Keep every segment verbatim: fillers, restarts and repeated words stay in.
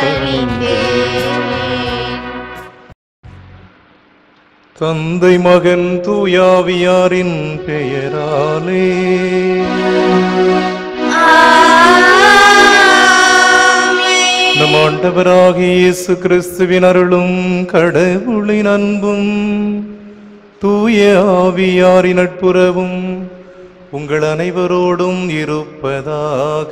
தந்தை மகன் தூயாவியாரின் பெயராலே நம் ஆண்டவராகிய இயேசு கிறிஸ்துவின் அருளும் கடவுளின் அன்பும் தூய ஆவியாரின் நட்புறவும் உங்கள் அனைவரோடும் இருப்பதாக.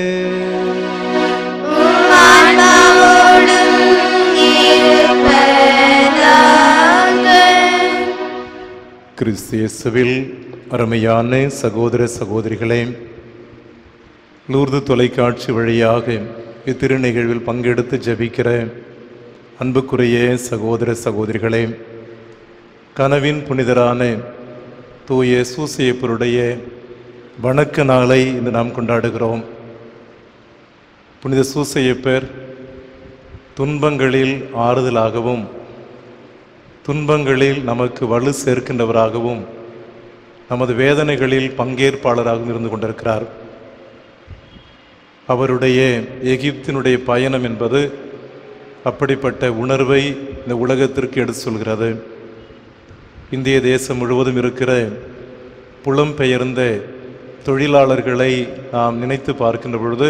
கிறிஸ்து இயேசுவில் அருமையான சகோதர சகோதரிகளே, லூர்து தொலைக்காட்சி வழியாக இத்திருநிகழ்வில் பங்கெடுத்து ஜெபிக்கிற அன்புக்குரிய சகோதர சகோதரிகளே, கனவின் புனிதரான தூய சூசையப்பருடைய வணக்க நாளை இன்று நாம் கொண்டாடுகிறோம். புனித சூசையப்பர் துன்பங்களில் ஆறுதலாகவும் துன்பங்களில் நமக்கு வலு சேர்க்கின்றவராகவும் நமது வேதனைகளில் பங்கேற்பாளராகவும் இருந்து கொண்டிருக்கிறார். அவருடைய எகிப்தினுடைய பயணம் என்பது அப்படிப்பட்ட உணர்வை இந்த உலகத்திற்கு எடுத்து சொல்கிறது. இந்திய தேசம் முழுவதும் இருக்கிற புலம்பெயர்ந்த தொழிலாளர்களை நாம் நினைத்து பார்க்கின்ற பொழுது,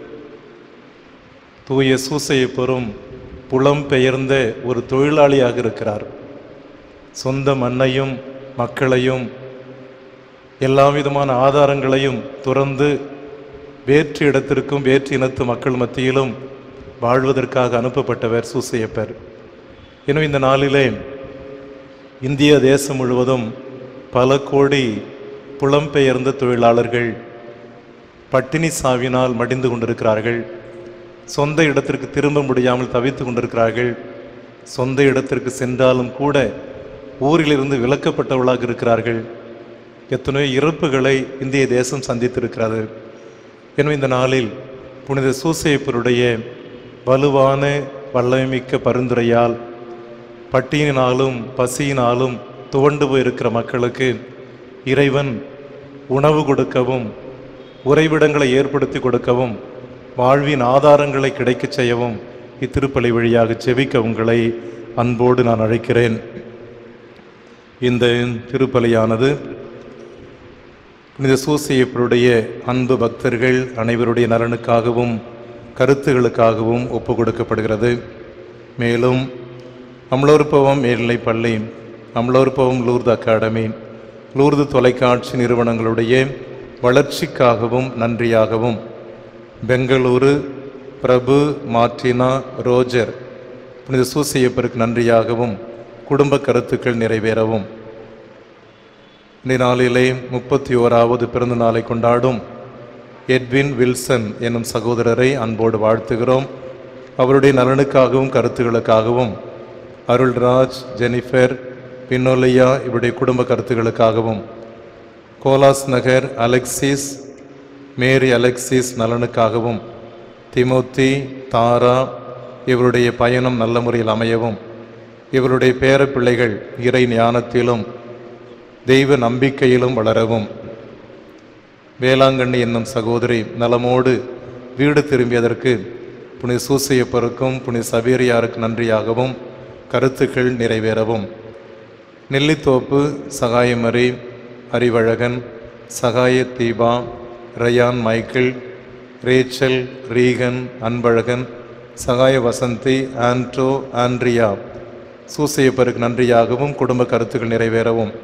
தூய சூசையப்பரும் புலம்பெயர்ந்த ஒரு தொழிலாளியாக இருக்கிறார். சொந்த மண்ணையும் மக்களையும் எல்லா விதமான ஆதாரங்களையும் துறந்து வேற்று இடத்திற்கும் வேற்று இனத்து மக்கள் மத்தியிலும் வாழ்வதற்காக அனுப்பப்பட்டவர் சூசையப்பர். எனவே இந்த நாளிலே இந்திய தேசம் முழுவதும் பல கோடி புலம்பெயர்ந்த தொழிலாளர்கள் பட்டினி சாவினால் மடிந்து கொண்டிருக்கிறார்கள். சொந்த இடத்திற்கு திரும்ப முடியாமல் தவித்து கொண்டிருக்கிறார்கள். சொந்த இடத்திற்கு சென்றாலும் கூட ஊரிலிருந்து விலக்கப்பட்டவர்களாக இருக்கிறார்கள். எத்தனையோ இறப்புகளை இந்திய தேசம் சந்தித்திருக்கிறது. எனவே இந்த நாளில் புனித சூசையப்பருடைய வலுவான வல்லமைமிக்க பரிந்துரையால் பட்டியினாலும் பசியினாலும் துவண்டு போயிருக்கிற மக்களுக்கு இறைவன் உணவு கொடுக்கவும் உறைவிடங்களை ஏற்படுத்தி கொடுக்கவும் வாழ்வின் ஆதாரங்களை கிடைக்கச் செய்யவும் இத்திருப்பலி வழியாக செபிக்க உங்களை அன்போடு நான் அழைக்கிறேன். இந்த திருப்பலியானது புனித சூசையப்பருடைய அன்பு பக்தர்கள் அனைவருடைய நலனுக்காகவும் கருத்துகளுக்காகவும் ஒப்பு கொடுக்கப்படுகிறது. மேலும் அமலோற்பவம் மேல்நிலைப் பள்ளி, அமலோற்பவம் லூர்து அகாடமி, லூர்து தொலைக்காட்சி நிறுவனங்களுடைய வளர்ச்சிக்காகவும் நன்றியாகவும் பெங்களூரு பிரபு மார்டினா ரோஜர் புனித சூசையப்பருக்கு நன்றியாகவும் குடும்ப கருத்துக்கள் நிறைவேறவும் இந்த நாளிலே முப்பத்தி ஓராவது பிறந்த நாளை கொண்டாடும் எட்வின் வில்சன் என்னும் சகோதரரை அன்போடு வாழ்த்துகிறோம். அவருடைய நலனுக்காகவும் கருத்துக்களுக்காகவும் அருள்ராஜ், ஜெனிஃபர், பின்னோலியா இவருடைய குடும்ப கருத்துக்களுக்காகவும் Kolas Nagar Alexis, Mary Alexis நலனுக்காகவும் திமோத்தி, தாரா இவருடைய பயணம் நல்ல முறையில் அமையவும் இவருடைய பேர பிள்ளைகள் இறை ஞானத்திலும் தெய்வ நம்பிக்கையிலும் வளரவும் வேளாங்கண்ணி என்னும் சகோதரி நலமோடு வீடு திரும்பியதற்கு புனித சூசையப்பருக்கும் புனித சவேரியாருக்கு நன்றியாகவும் கருத்துக்கள் நிறைவேறவும் Nellithoppu Sahayamary, Arivazhagan, Sahaya Deepa, Ryan Michael, Rachel, Reagan, Anbazhagan, Sahaya Vasanthi, Andro, Andrea சூசையப்பருக்கு நன்றியாகவும் குடும்ப கருத்துக்கள் நிறைவேறவும்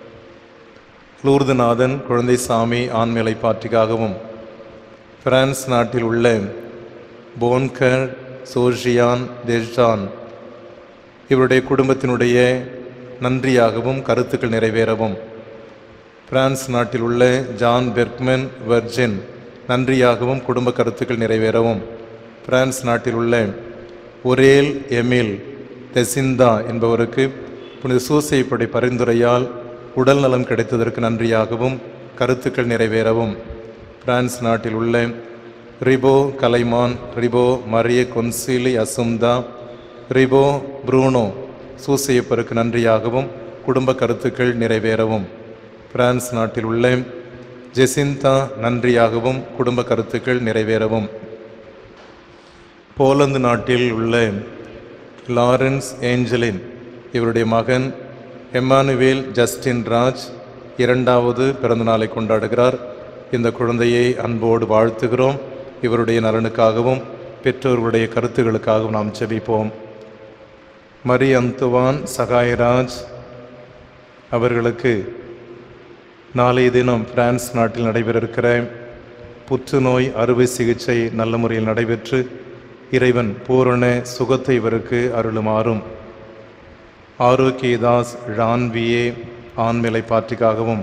லூர்துநாதன் குழந்தைசாமி ஆண்மையை பாற்றிக்காகவும் பிரான்ஸ் நாட்டில் உள்ள போன்கர், சோர்ஜியான், தெஜான் இவருடைய குடும்பத்தினுடைய நன்றியாகவும் கருத்துக்கள் நிறைவேறவும் பிரான்ஸ் நாட்டில் உள்ள ஜான் பெர்க்மன் வெர்ஜின் நன்றியாகவும் குடும்ப கருத்துக்கள் நிறைவேறவும் பிரான்ஸ் நாட்டில் உள்ள ஒரேல் எமில் தெசிந்தா என்பவருக்கு புனித சூசையப்படி பரிந்துரையால் உடல் நலம் கிடைத்ததற்கு நன்றியாகவும் கருத்துக்கள் நிறைவேறவும் பிரான்ஸ் நாட்டில் உள்ள ரிபோ கலைமான், ரிபோ மரிய கொன்சிலி அசும்தா, ரிபோ ப்ரூனோ சூசையப்பருக்கு நன்றியாகவும் குடும்ப கருத்துக்கள் நிறைவேறவும் பிரான்ஸ் நாட்டில் உள்ள ஜெசிந்தா நன்றியாகவும் குடும்ப கருத்துக்கள் நிறைவேறவும் போலந்து நாட்டில் உள்ள லாரன்ஸ் ஏஞ்சலின் இவருடைய மகன் எம்மானுவேல் ஜஸ்டின் ராஜ் இரண்டாவது பிறந்தநாளை கொண்டாடுகிறார். இந்த குழந்தையை அன்போடு வாழ்த்துகிறோம். இவருடைய நலனுக்காகவும் பெற்றோர்களுடைய கருத்துகளுக்காகவும் நாம் ஜெபிப்போம். மரி அந்துவான் சகாயராஜ் அவர்களுக்கு நாளைய தினம் பிரான்ஸ் நாட்டில் நடைபெற இருக்கிற புற்றுநோய் அறுவை சிகிச்சை நல்ல முறையில் நடைபெற்று இறைவன் பூரண சுகத்தை இவருக்கு அருளுமாறும். ஆரோக்கியதாஸ் ரான்வியே ஆண்மலை பாற்றிக்காகவும்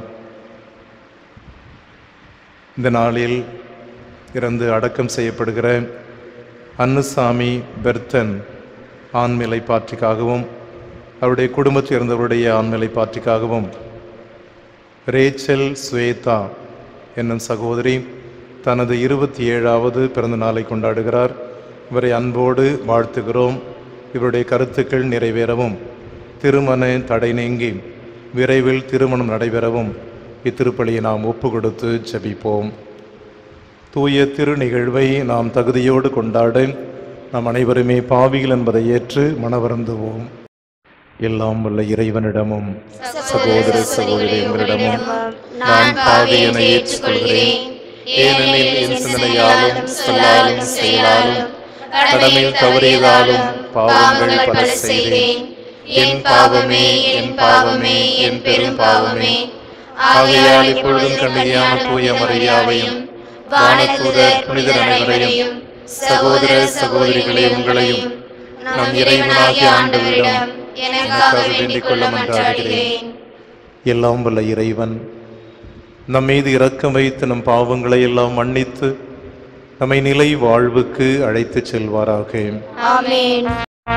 இந்த நாளில் இறந்து அடக்கம் செய்யப்படுகிற அன்னுசாமி பெர்த்தன் ஆண்மலை பாற்றிக்காகவும் அவருடைய குடும்பத்தில் இருந்தவருடைய ஆண்மலை பாற்றிக்காகவும் ரேச்சல் ஸ்வேதா என்னும் சகோதரி தனது இருபத்தி ஏழாவது பிறந்த நாளை கொண்டாடுகிறார். இவரை அன்போடு வாழ்த்துகிறோம். இவருடைய கருத்துக்கள் நிறைவேறவும் திருமண தடை நீங்கி விரைவில் திருமணம் நடைபெறவும் இத்திருப்பலியை நாம் ஒப்பு கொடுத்து ஜெபிப்போம். தூய திரு நிகழ்வை நாம் தகுதியோடு கொண்டாட நாம் அனைவருமே பாவிகள் என்பதை ஏற்று மனவருந்துவோம். எல்லாம் வல்ல இறைவனிடமும் சகோதர சகோதரிகளிடமும் நான் பாவி என ஏற்றுக்கொள்கிறேன். ஏனெனில் என் சிந்தனையாலும் சொல்லாலும் செயலாலும் கடமையில் தவறியதாலும் பாவங்கள் பல செய்தேன். என் பாவமே என் பாவமே என் பெரும் பாவமே. ஆகையால் இப்பொழுதும் கண்ணியான தூய மரியாவையும் வானதூதர் புனிதர் அனைவரையும் சகோதர சகோதரிகளை உங்களையும் நம் இறைவனாகிய ஆண்டவரிடம் எனக்காக வேண்டிக் கொள்ள மன்றாடுகிறேன். எல்லாம் வல்ல இறைவன் நம் மீது இரக்கம் வைத்து நம் பாவங்களை எல்லாம் மன்னித்து நம்மை நிலை வாழ்வுக்கு அழைத்து செல்வாராக. ஆமென்.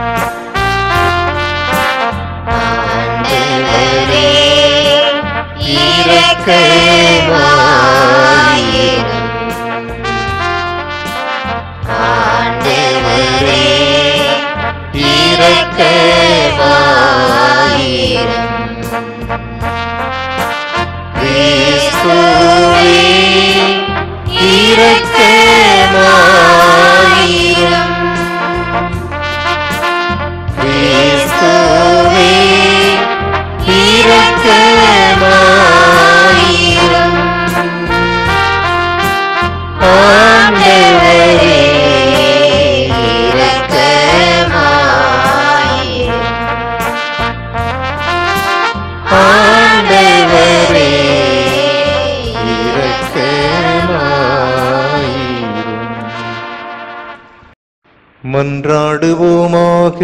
மன்றாடுவோமாக.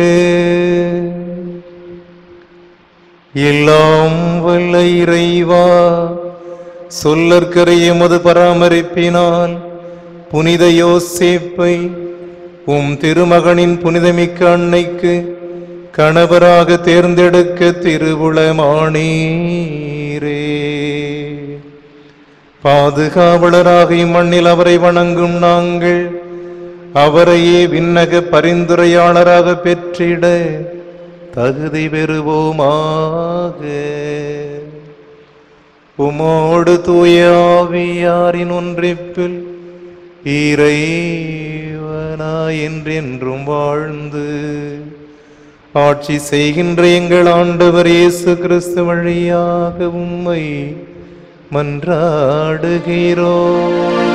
எல்லாம் வல்ல இறைவா, சொல்லற்கரிய எமது பராமரிப்பினால் புனித யோசேப்பை உம் திருமகனின் புனிதமிக்க அன்னைக்கு கணவராக தேர்ந்தெடுக்க திருவுளமானீரே. பாதுகாவலராக இம்மண்ணில் அவரை வணங்கும் நாங்கள் அவரையே விண்ணக பரிந்துரையாளராக பெற்றிட தகுதி பெறுவோமாக. உமோடு தூய ஆவியாரின் ஒன்றிப்பில் இறைவனாய் என்றென்றும் வாழ்ந்து ஆட்சி செய்கின்ற எங்கள் ஆண்டவர் இயேசு கிறிஸ்து வழியாக உம்மை மன்றாடுகிறோம்.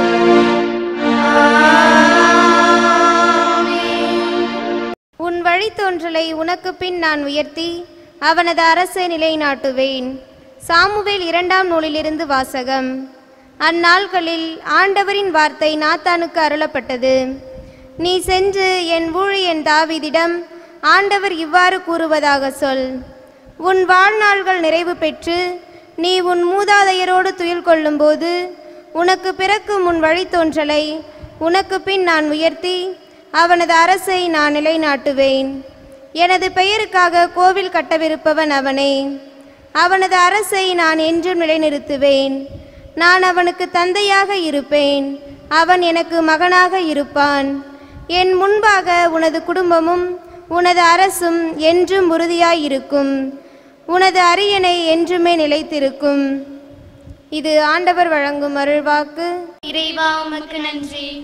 உன் வழித்தோன்றலை உனக்கு பின் நான் உயர்த்தி அவனது அரசை நிலைநாட்டுவேன். சாமுவேல் இரண்டாம் நூலிலிருந்து வாசகம். அந்நாள்களில் ஆண்டவரின் வார்த்தை நாத்தானுக்கு அருளப்பட்டது. நீ சென்று என் ஊழியன் தாவீதிடம் ஆண்டவர் இவ்வாறு கூறுவதாக சொல். உன் வாழ்நாள்கள் நிறைவு பெற்று நீ உன் மூதாதையரோடு துயில் கொள்ளும்போது உனக்கு பிறக்கும் உன் வழித்தோன்றலை உனக்கு பின் நான் உயர்த்தி அவனது அரசை நான் நிலைநாட்டுவேன். எனது பெயருக்காக கோவில் கட்டவிருப்பவன் அவனே. அவனது அரசை நான் என்றும் நிலைநிறுத்துவேன். நான் அவனுக்கு தந்தையாக இருப்பேன், அவன் எனக்கு மகனாக இருப்பான். என் முன்பாக உனது குடும்பமும் உனது அரசும் என்றும் உறுதியாயிருக்கும். உனது அரியணை என்றுமே நிலைத்திருக்கும். இது ஆண்டவர் வழங்கும் அருள்வாக்கு. இறைவா உமக்கு நன்றி.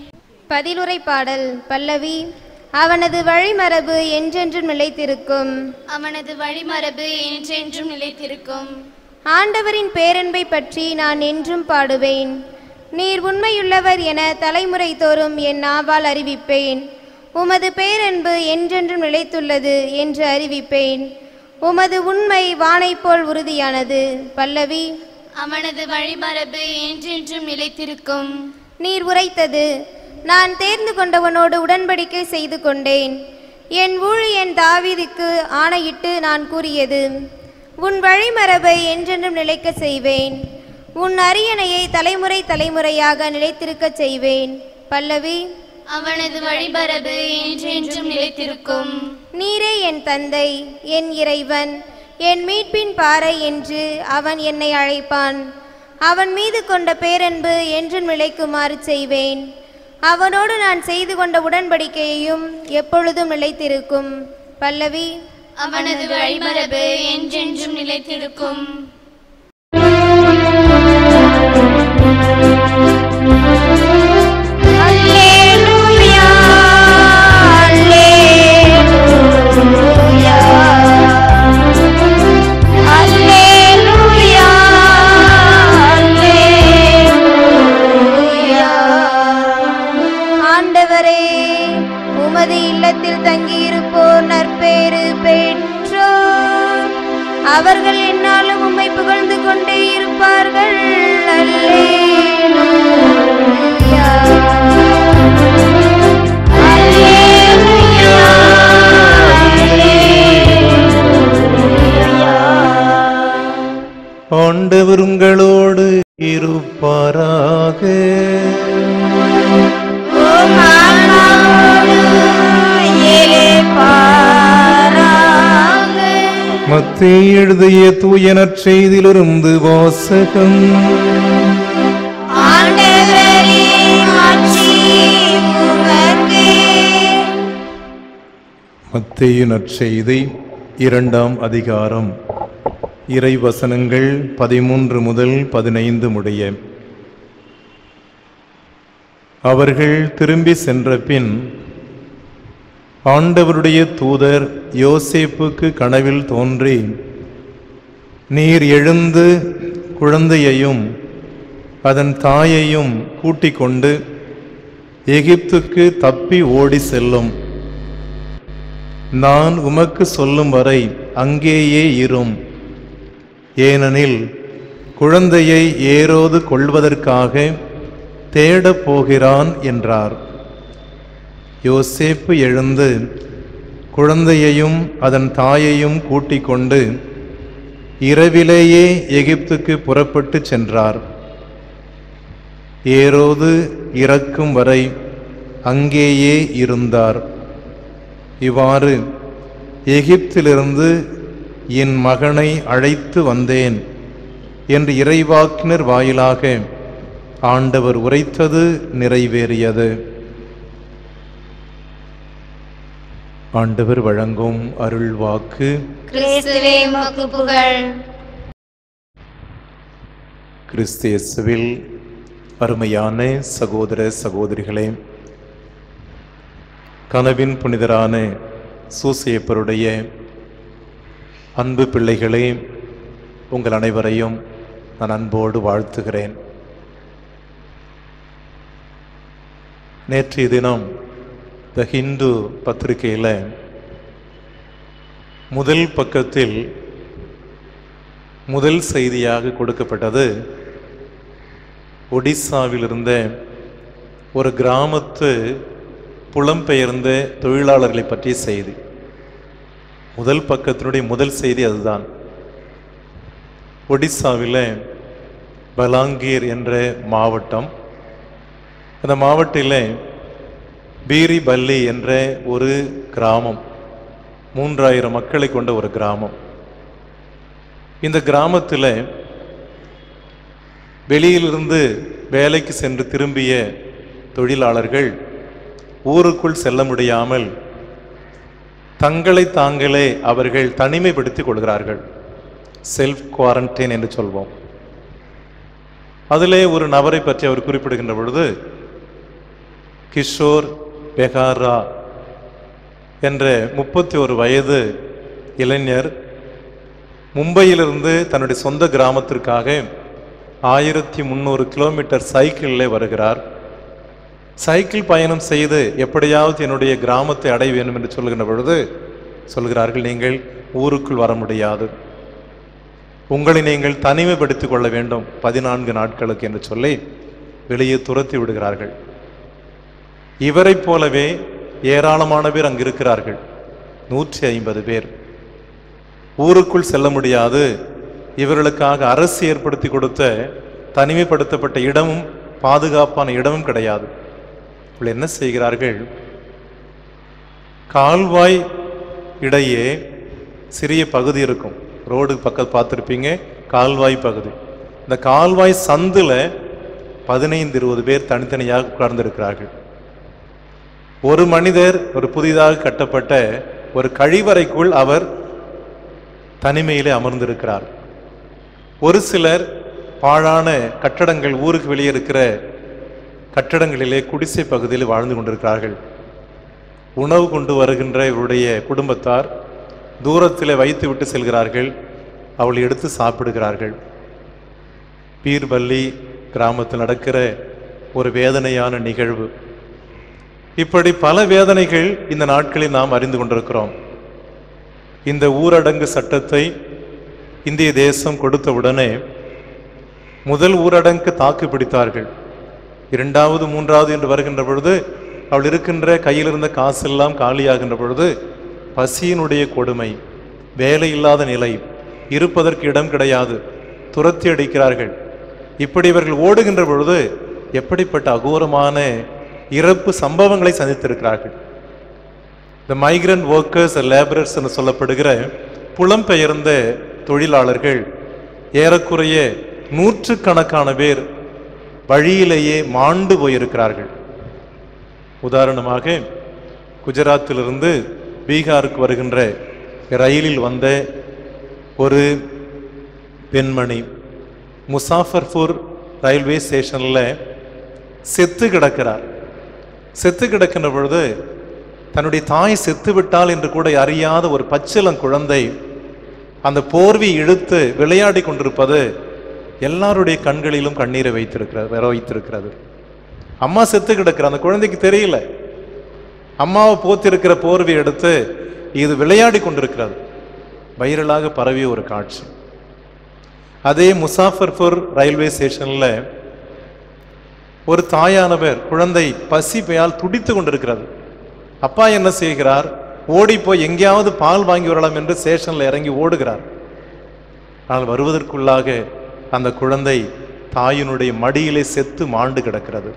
பதிலுரை பாடல் பல்லவி. அவனது வழிமரபு என்றென்றும் நிலைத்திருக்கும். அவனது வழிமரபு என்றென்றும் நிலைத்திருக்கும். ஆண்டவரின் பேரன்பை பற்றி நான் என்றும் பாடுவேன். நீர் உண்மையுள்ளவர் என தலைமுறை தோறும் என் நாவால் அறிவிப்பேன். உமது பேரன்பு என்றென்றும் நிலைத்துள்ளது என்று அறிவிப்பேன். உமது உண்மை வானை போல் உறுதியானது. பல்லவி. அவனது வழிமரபு என்றென்றும் நிலைத்திருக்கும். நீர் உரைத்தது, நான் தேர்ந்து கொண்டவனோடு உடன்படிக்கை செய்து கொண்டேன். என் ஊழியன் தாவீதுக்கு ஆணையிட்டு நான் கூறியது, உன் வழிமரபை என்றென்றும் நிலைக்க செய்வேன். உன் அரியணையை தலைமுறை தலைமுறையாக நிலைத்திருக்கச் செய்வேன். பல்லவி. அவனது வழிமரபு என்றென்றும் நிலைத்திருக்கும். நீரே என் தந்தை, என் இறைவன், என் மீட்பின் பாறை என்று அவன் என்னை அழைப்பான். அவன் மீது கொண்ட பேரன்பு என்றும் நிலைக்குமாறு செய்வேன். அவனோடு நான் செய்து கொண்ட உடன்படிக்கையையும் எப்பொழுதும் நிலைத்திருக்கும். பல்லவி. அவனது வழிமரபு என்றென்றும் நிலைத்திருக்கும். அல்லேலூயா, அல்லேலூயா, அல்லேலூயா, அல்லேலூயா. ஆண்டவரே, உமது இல்லத்தில் தங்கியிருப்போர் நற்பேறு பெற்றோர். அவர்கள் என்னாலும் உம்மை புகழ்ந்து கொண்டே இருப்பார்கள். அல்லேலூயா, அல்லேலூயா, அல்லேலூயா. ஆண்டவர் உங்களோடு இருப்பாராக. மத்தேயு எழுதிய தூய நற்செய்தியிலிருந்து வாசகம். மத்தேயு நற்செய்தி இரண்டாம் அதிகாரம், இறை வசனங்கள் பதிமூன்று முதல் பதினைந்து முடிய. அவர்கள் திரும்பி சென்ற பின் ஆண்டவருடைய தூதர் யோசேப்புக்கு கனவில் தோன்றி, நீர் எழுந்து குழந்தையையும் அதன் தாயையும் கூட்டிக் கொண்டு எகிப்துக்கு தப்பி ஓடி செல்லும். நான் உமக்கு சொல்லும் வரை அங்கேயே இரும். ஏனெனில் குழந்தையை ஏரோது கொள்வதற்காக தேடப் போகிறான் என்றார். யோசேப்பு எழுந்து குழந்தையையும் அதன் தாயையும் கூட்டிக் கொண்டு இரவிலேயே எகிப்துக்கு புறப்பட்டு சென்றார். ஏரோது இறக்கும் வரை அங்கேயே இருந்தார். இவ்வாறு எகிப்திலிருந்து என் மகனை அழைத்து வந்தேன் என்று இறைவாக்கினர் வாயிலாக ஆண்டவர் உரைத்தது நிறைவேறியது. ஆண்டவர் வழங்கும் அருள் வாக்கு. கிறிஸ்துவே உமக்கு புகழ். கிறிஸ்து இயேசுவில் அருமையான சகோதர சகோதரிகளே, கனவின் புனிதரான சூசையப்பருடைய அன்பு பிள்ளைகளே, உங்கள் அனைவரையும் நான் அன்போடு வாழ்த்துகிறேன். நேற்றைய தினம் த ஹிந்து பத்திரிகையில் முதல் பக்கத்தில் முதல் செய்தியாக கொடுக்கப்பட்டது ஒடிசாவில் இருந்த ஒரு கிராமத்து புலம்பெயர்ந்த தொழிலாளர்களை பற்றிய செய்தி. முதல் பக்கத்தினுடைய முதல் செய்தி அதுதான். ஒடிசாவில் பலாங்கீர் என்ற மாவட்டம், அந்த மாவட்டத்தில் பீரி பல்லி என்ற ஒரு கிராமம், மூன்றாயிரம் மக்களை கொண்ட ஒரு கிராமம். இந்த கிராமத்தில் வெளியிலிருந்து வேலைக்கு சென்று திரும்பிய தொழிலாளர்கள் ஊருக்குள் செல்ல முடியாமல் தங்களை தாங்களே அவர்கள் தனிமைப்படுத்திக் கொள்கிறார்கள். செல்ஃப் குவாரண்டைன் என்று சொல்வோம். அதிலே ஒரு நபரை பற்றி அவர் குறிப்பிடுகின்ற பொழுது, கிஷோர் பெகாரா என்ற முப்பத்தி ஒரு வயது இளைஞர் மும்பையிலிருந்து தன்னுடைய சொந்த கிராமத்திற்காக ஆயிரத்தி முந்நூறு கிலோமீட்டர் சைக்கிளில் வருகிறார். சைக்கிள் பயணம் செய்து எப்படியாவது என்னுடைய கிராமத்தை அடைய வேண்டும் என்று சொல்கின்ற பொழுது சொல்கிறார்கள், நீங்கள் ஊருக்குள் வர முடியாது, உங்களை நீங்கள் தனிமைப்படுத்திக் கொள்ள வேண்டும் பதினான்கு நாட்களுக்கு என்று சொல்லி வெளியே துரத்தி விடுகிறார்கள். இவரை போலவே ஏராளமான பேர் அங்கு இருக்கிறார்கள், நூற்றி ஐம்பது பேர். ஊருக்குள் செல்ல முடியாது. இவர்களுக்காக அரசு ஏற்படுத்தி கொடுத்த தனிமைப்படுத்தப்பட்ட இடமும் பாதுகாப்பான இடமும் கிடையாது. இவர்கள் என்ன செய்கிறார்கள், கால்வாய் இடையே சிறிய பகுதி இருக்கும், ரோடு பக்கத்து பார்த்துருப்பீங்க, கால்வாய் பகுதி. இந்த கால்வாய் சந்துல பதினைந்து இருபது பேர் தனித்தனியாக உட்கார்ந்திருக்கிறார்கள். ஒரு மனிதர் ஒரு புதிதாக கட்டப்பட்ட ஒரு கழிவறைக்குள் அவர் தனிமையிலே அமர்ந்திருக்கிறார். ஒரு சிலர் பாழான கட்டடங்கள், ஊருக்கு வெளியே இருக்கிற கட்டடங்களிலே குடிசை பகுதியில் வாழ்ந்து கொண்டிருக்கிறார்கள். உணவு கொண்டு வருகின்ற இவருடைய குடும்பத்தார் தூரத்தில் வைத்து விட்டு செல்கிறார்கள், அவளை எடுத்து சாப்பிடுகிறார்கள். பீர்பல்லி கிராமத்தில் நடக்கிற ஒரு வேதனையான நிகழ்வு. இப்படி பல வேதனைகள் இந்த நாட்களில் நாம் அறிந்து கொண்டிருக்கிறோம். இந்த ஊரடங்கு சட்டத்தை இந்திய தேசம் கொடுத்தவுடனே முதல் ஊரடங்கு தாக்கு பிடித்தார்கள். இரண்டாவது மூன்றாவது என்று வருகின்ற பொழுது அவள் இருக்கின்ற கையில் இருந்த காசெல்லாம் காலியாகின்ற பொழுது பசியினுடைய கொடுமை, வேலை இல்லாத நிலை, இருப்பதற்கு இடம் கிடையாது, துரத்தி அடிக்கிறார்கள். இப்படி இவர்கள் ஓடுகின்ற பொழுது எப்படிப்பட்ட அகோரமான இறப்பு சம்பவங்களை சந்தித்திருக்கிறார்கள். இந்த மைக்ரண்ட் ஒர்க்கர்ஸ் லேபரர்ஸ் என்று சொல்லப்படுகிற புலம்பெயர்ந்த தொழிலாளர்கள் ஏறக்குறைய நூற்றுக்கணக்கான பேர் வழியிலேயே மாண்டு போயிருக்கிறார்கள். உதாரணமாக குஜராத்திலிருந்து பீகாருக்கு வருகின்ற ரயிலில் வந்த ஒரு பெண்மணி முசாஃபர்பூர் ரயில்வே ஸ்டேஷனில் செத்து கிடக்கிறார். செத்து கிடக்கின்ற பொழுது தன்னுடைய தாய் செத்து விட்டால் என்று கூட அறியாத ஒரு பச்சிளம் குழந்தை அந்த போர்வை இழுத்து விளையாடி கொண்டிருப்பது எல்லாருடைய கண்களிலும் கண்ணீரை வைத்திருக்கிறது வர வைத்திருக்கிறது. அம்மா செத்து கிடக்கிற அந்த குழந்தைக்கு தெரியல, அம்மாவை போத்திருக்கிற போர்வை எடுத்து இது விளையாடி கொண்டிருக்கிறது. வைரலாக பரவிய ஒரு காட்சி. அதே முசாஃபர்பூர் ரயில்வே ஸ்டேஷன்ல ஒரு தாயானவர் குழந்தை பசி பெயால் துடித்து கொண்டிருக்கிறது. அப்பா என்ன செய்கிறார், ஓடி போய் எங்கேயாவது பால் வாங்கி வரலாம் என்று ஸ்டேஷன்ல இறங்கி ஓடுகிறார். ஆனால் வருவதற்குள்ளாக அந்த குழந்தை தாயினுடைய மடியிலே செத்து மாண்டு கிடக்கிறது.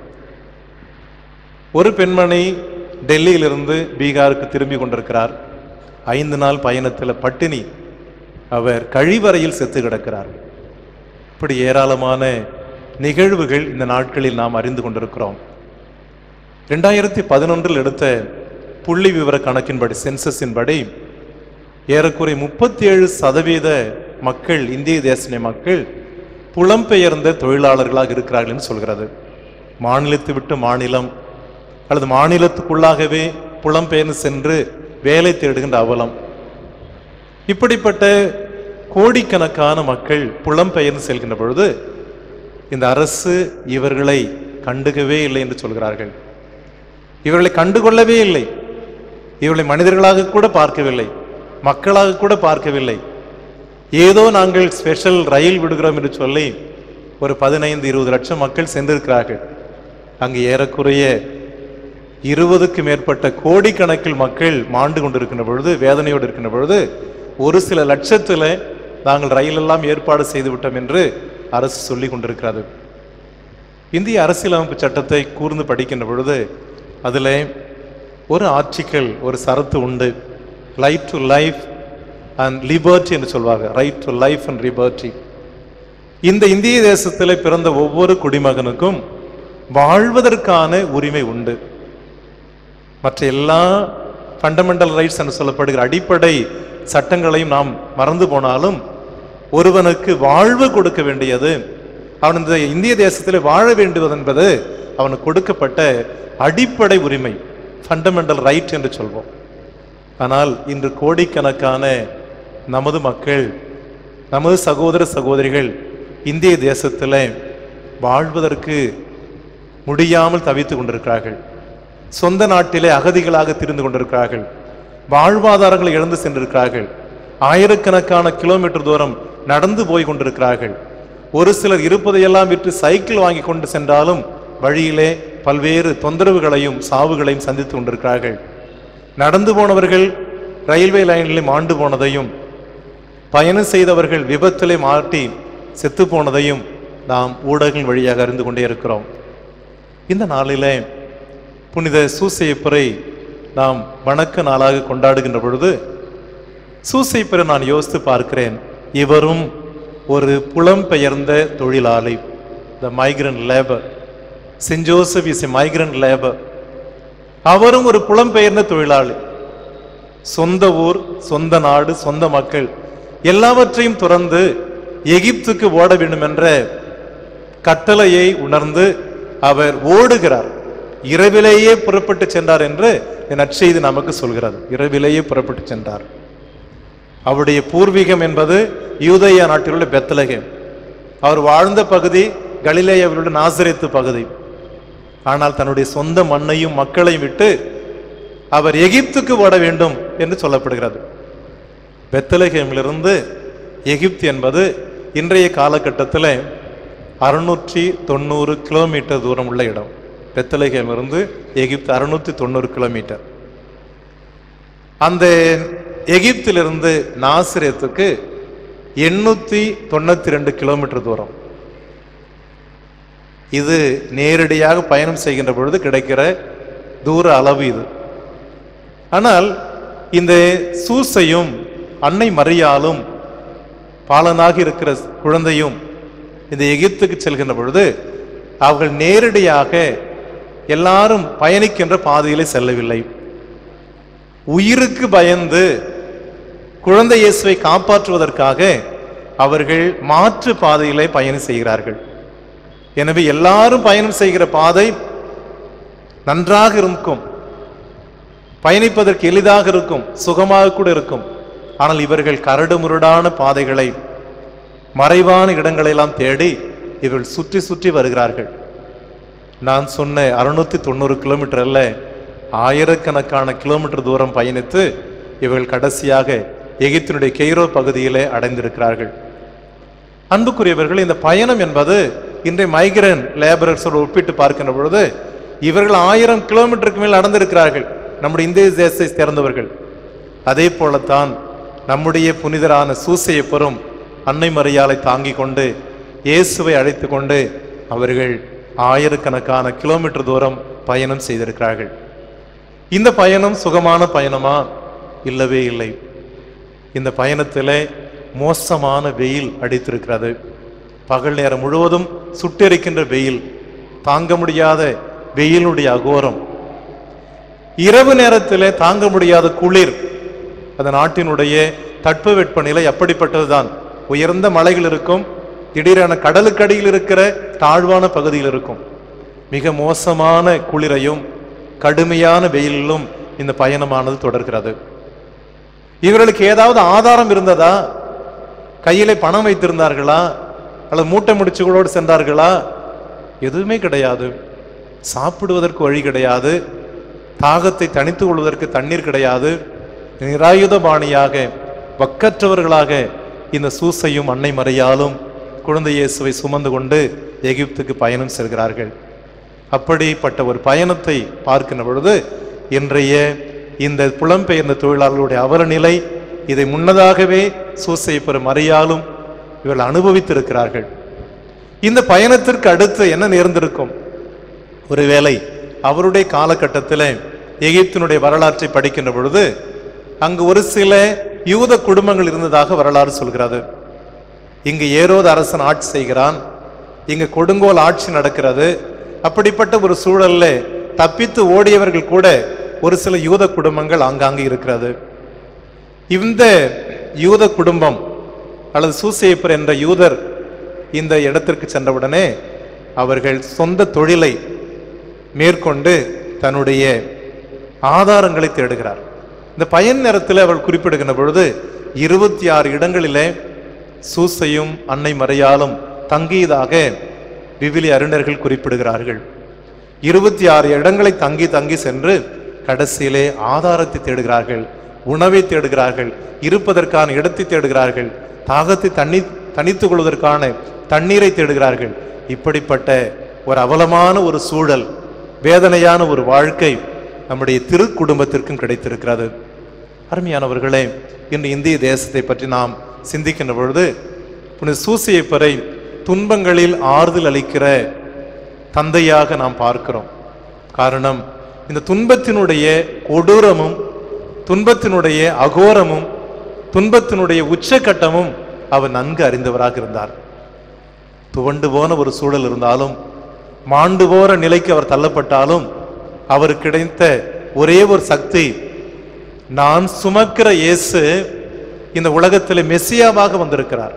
ஒரு பெண்மணி டெல்லியிலிருந்து பீகாருக்கு திரும்பி கொண்டிருக்கிறார். ஐந்து நாள் பயணத்தில் பட்டினி, அவர் கழிவறையில் செத்து கிடக்கிறார். இப்படி ஏராளமான நிகழ்வுகள் இந்த நாட்களில் நாம் அறிந்து கொண்டிருக்கிறோம். ரெண்டாயிரத்தி பதினொன்றில் எடுத்த புள்ளி விவர கணக்கின்படி, சென்சஸின்படி ஏறக்குறை முப்பத்தி ஏழு சதவீத மக்கள், இந்திய தேசிய மக்கள் புலம்பெயர்ந்த தொழிலாளர்களாக இருக்கிறார்கள் என்று சொல்கிறது. மாநிலத்தை விட்டு மாநிலம் அல்லது மாநிலத்துக்குள்ளாகவே புலம்பெயர்ந்து சென்று வேலை தேடுகின்ற அவலம். இப்படிப்பட்ட கோடிக்கணக்கான மக்கள் புலம்பெயர்ந்து செல்கின்ற பொழுது இந்த அரசு இவர்களை கண்டுகவே இல்லை என்று சொல்கிறார்கள். இவர்களை கண்டுகொள்ளவே இல்லை, இவர்களை மனிதர்களாக கூட பார்க்கவில்லை, மக்களாக கூட பார்க்கவில்லை. ஏதோ நாங்கள் ஸ்பெஷல் ரயில் விடுகிறோம் என்று சொல்லி ஒரு பதினைந்து இருபது லட்சம் மக்கள் சென்றிருக்கிறார்கள். அங்கு ஏறக்குறைய இருபதுக்கு மேற்பட்ட கோடிக்கணக்கில் மக்கள் மாண்டு கொண்டிருக்கின்ற பொழுது, வேதனையோடு இருக்கின்ற பொழுது, ஒரு சில லட்சத்தில் நாங்கள் ரயிலெல்லாம் ஏற்பாடு செய்து விட்டோம் என்று அரசு சொல்லி கொண்டிருக்கிறது. இந்திய அரசியலமைப்பு சட்டத்தை கூர்ந்து படிக்கின்ற பொழுது அதில் ஒரு ஆர்டிக்கல், ஒரு சரத்து உண்டு, right to life and liberty என்று சொல்வாங்க. Right to life and liberty. இந்த இந்திய தேசத்தில் பிறந்த ஒவ்வொரு குடிமகனுக்கும் வாழ்வதற்கான உரிமை உண்டு. மற்ற எல்லா ஃபண்டமெண்டல் ரைட்ஸ் என்று சொல்லப்படுகிற அடிப்படை சட்டங்களையும் நாம் மறந்து போனாலும் ஒருவனுக்கு வாழ்வு கொடுக்க வேண்டியது, அவன் இந்த இந்திய தேசத்தில் வாழ வேண்டுவது என்பது அவனுக்கு கொடுக்கப்பட்ட அடிப்படை உரிமை, ஃபண்டமெண்டல் ரைட் என்று சொல்வோம். ஆனால் இன்று கோடிக்கணக்கான நமது மக்கள், நமது சகோதர சகோதரிகள் இந்திய தேசத்தில் வாழ்வதற்கு முடியாமல் தவித்து கொண்டிருக்கிறார்கள். சொந்த நாட்டிலே அகதிகளாக திரிந்து கொண்டிருக்கிறார்கள். வாழ்வாதாரங்களை இழந்து சென்றிருக்கிறார்கள். ஆயிரக்கணக்கான கிலோமீட்டர் தூரம் நடந்து போய் கொண்டிருக்கிறார்கள். ஒரு சிலர் இருப்பதையெல்லாம் விற்று சைக்கிள் வாங்கி கொண்டு சென்றாலும் வழியிலே பல்வேறு தொந்தரவுகளையும் சாவுகளையும் சந்தித்து கொண்டிருக்கிறார்கள். நடந்து போனவர்கள் ரயில்வே லைனிலே மாண்டு போனதையும், பயணம் செய்தவர்கள் விபத்திலே மாட்டி செத்து போனதையும் நாம் ஊடகங்கள் வழியாக அறிந்து கொண்டே இருக்கிறோம். இந்த நாளிலே புனித சூசையப்பரை நாம் வணக்க நாளாக கொண்டாடுகின்ற பொழுது சூசையப்பரை நான் யோசித்து பார்க்கிறேன். இவரும் ஒரு புலம்பெயர்ந்த தொழிலாளி, the migrant labour. Saint Joseph is a migrant labour. அவரும் ஒரு புலம்பெயர்ந்த தொழிலாளி. சொந்த ஊர், சொந்த நாடு, சொந்த மக்கள் எல்லாவற்றையும் துறந்து எகிப்துக்கு ஓட வேண்டும் என்ற கட்டளையை உணர்ந்து அவர் ஓடுகிறார். இரவிலேயே புறப்பட்டு சென்றார் என்று நற்செய்தி நமக்கு சொல்கிறது. இரவிலேயே புறப்பட்டு சென்றார். அவருடைய பூர்வீகம் என்பது யூதேயா நாட்டில் உள்ள பெத்லகேம். அவர் வாழ்ந்த பகுதி கலிலேயாவில் உள்ள நாசரேத்து பகுதி. ஆனால் தன்னுடைய சொந்த மண்ணையும் மக்களையும் விட்டு அவர் எகிப்துக்கு ஓட வேண்டும் என்று சொல்லப்படுகிறது. பெத்லகேமிலிருந்து எகிப்து என்பது இன்றைய காலகட்டத்தில் அறுநூற்றி தொண்ணூறு கிலோமீட்டர் தூரம் உள்ள இடம். பெத்லகேமிலிருந்து எகிப்து அறுநூற்றி தொண்ணூறு கிலோமீட்டர். அந்த எகிப்திலிருந்து நாசரேத்துக்கு எண்ணூத்தி தொண்ணூத்தி ரெண்டு கிலோமீட்டர் தூரம். இது நேரடியாக பயணம் செய்கின்ற பொழுது கிடைக்கிற தூர அளவு இது. ஆனால் இந்த சூசையும் அன்னை மரியாளும் பாலனாக இருக்கிற குழந்தையும் இந்த எகிப்துக்கு செல்கின்ற பொழுது அவர்கள் நேரடியாக எல்லாரும் பயணிக்கின்ற பாதையிலே செல்லவில்லை. உயிருக்கு பயந்து குழந்தை இயேசுவை காப்பாற்றுவதற்காக அவர்கள் மாற்று பாதையிலே பயணம் செய்கிறார்கள். எனவே எல்லாரும் பயணம் செய்கிற பாதை நன்றாக இருக்கும், பயணிப்பதற்கு எளிதாக இருக்கும், சுகமாக கூட இருக்கும். ஆனால் இவர்கள் கரடு முரடான பாதைகளை, மறைவான இடங்களெல்லாம் தேடி இவர்கள் சுற்றி சுற்றி வருகிறார்கள். நான் சொன்ன அறுநூத்தி தொண்ணூறு கிலோமீட்டர் அல்ல, ஆயிரக்கணக்கான கிலோமீட்டர் தூரம் பயணித்து இவர்கள் கடைசியாக எகிப்தினுடைய கெய்ரோ பகுதியிலே அடைந்திருக்கிறார்கள். அன்புக்குரியவர்கள், இந்த பயணம் என்பது இன்றைய மைக்ரண்ட் லேபரர்ஸோடு ஒப்பிட்டு பார்க்கின்ற பொழுது இவர்கள் ஆயிரம் கிலோமீட்டருக்கு மேல் நடந்திருக்கிறார்கள், நம்முடைய இந்திய தேசத்தை சேர்ந்தவர்கள். அதே போலத்தான் நம்முடைய புனிதரான சூசையப்பரும் அன்னை மரியாளை தாங்கி கொண்டு இயேசுவை அழைத்து கொண்டு அவர்கள் ஆயிரக்கணக்கான கிலோமீட்டர் தூரம் பயணம் செய்திருக்கிறார்கள். இந்த பயணம் சுகமான பயணமா? இல்லவே இல்லை. இந்த பயணத்திலே மோசமான வெயில் அடித்திருக்கிறது. பகல் நேரம் முழுவதும் சுட்டெரிக்கின்ற வெயில், தாங்க முடியாத வெயிலுடைய அகோரம். இரவு நேரத்திலே தாங்க முடியாத குளிர். அந்த நாட்டினுடைய தட்பவெட்ப நிலை அப்படிப்பட்டதுதான். உயர்ந்த மலைகள் இருக்கும், திடீரென கடலுக்கடியில் இருக்கிற தாழ்வான பகுதியில் இருக்கும். மிக மோசமான குளிரையும் கடுமையான வெயிலும் இந்த பயணமானது தொடர்கிறது. இவர்களுக்கு ஏதாவது ஆதாரம் இருந்ததா? கையிலே பணம் வைத்திருந்தார்களா? அல்லது மூட்டை முடிச்சுகளோடு சென்றார்களா? எதுவுமே கிடையாது. சாப்பிடுவதற்கு வழி கிடையாது, தாகத்தை தணித்து கொள்வதற்கு தண்ணீர் கிடையாது. நிராயுதபாணியாக, வக்கற்றவர்களாக இந்த சூசையும் அன்னை மரியாளும் குழந்தை இயேசுவை சுமந்து கொண்டு எகிப்துக்கு பயணம் செல்கிறார்கள். அப்படிப்பட்ட ஒரு பயணத்தை பார்க்கின்ற பொழுது இன்றைய இந்த புலம்பெயர்ந்த தொழிலாளர்களுடைய அவல நிலை, இதை முன்னதாகவே சூசையப்பர் மரியாளும் இவர்கள் அனுபவித்திருக்கிறார்கள். இந்த பயணத்திற்கு அடுத்து என்ன நேர்ந்திருக்கும்? ஒருவேளை அவருடைய காலகட்டத்தில் எகிப்தினுடைய வரலாற்றை படிக்கின்ற பொழுது அங்கு ஒரு சில யூத குடும்பங்கள் இருந்ததாக வரலாறு சொல்கிறது. இங்கு ஏரோது அரசன் ஆட்சி செய்கிறான், இங்கு கொடுங்கோல் ஆட்சி நடக்கிறது. அப்படிப்பட்ட ஒரு சூழல்ல தப்பித்து ஓடியவர்கள் கூட ஒரு சில யூத குடும்பங்கள் ஆங்காங்கு இருக்கிறது. இந்த யூத குடும்பம் அல்லது சூசையப்பர் என்ற யூதர் இந்த இடத்திற்கு சென்றவுடனே அவர்கள் சொந்த தொழிலை மேற்கொண்டு தன்னுடைய ஆதாரங்களை தேடுகிறார். இந்த பயன் நேரத்தில் அவள் குறிப்பிடுகின்ற பொழுது இருபத்தி ஆறு இடங்களிலே சூசையும் அன்னை மரியாளும் தங்கியதாக விவிலிய அறிஞர்கள் குறிப்பிடுகிறார்கள். இருபத்தி ஆறு இடங்களை தங்கி தங்கி சென்று கடைசியிலே ஆதாரத்தை தேடுகிறார்கள், உணவை தேடுகிறார்கள், இருப்பதற்கான இடத்தை தேடுகிறார்கள், தாகத்தை தண்ணி தனித்துக் கொள்வதற்கான தண்ணீரை தேடுகிறார்கள். இப்படிப்பட்ட ஒரு அவலமான ஒரு சூழல், வேதனையான ஒரு வாழ்க்கை நம்முடைய திரு குடும்பத்திற்கும் கிடைத்திருக்கிறது. அருமையானவர்களே, இன்று இந்திய தேசத்தை பற்றி நாம் சிந்திக்கின்ற பொழுது புனித சூசையப்பரை துன்பங்களில் ஆறுதல் அளிக்கிற தந்தையாக நாம் பார்க்கிறோம். காரணம், இந்த துன்பத்தினுடைய கொடூரமும் துன்பத்தினுடைய அகோரமும் துன்பத்தினுடைய உச்சக்கட்டமும் அவர் நன்கு அறிந்தவராக இருந்தார். துவண்டு போன ஒரு சூழல் இருந்தாலும், மாண்டு போற நிலைக்கு அவர் தள்ளப்பட்டாலும், அவருக்கு கிடைத்த ஒரே ஒரு சக்தி, நான் சுமக்கிற இயேசு இந்த உலகத்தில் மெசியாவாக வந்திருக்கிறார்.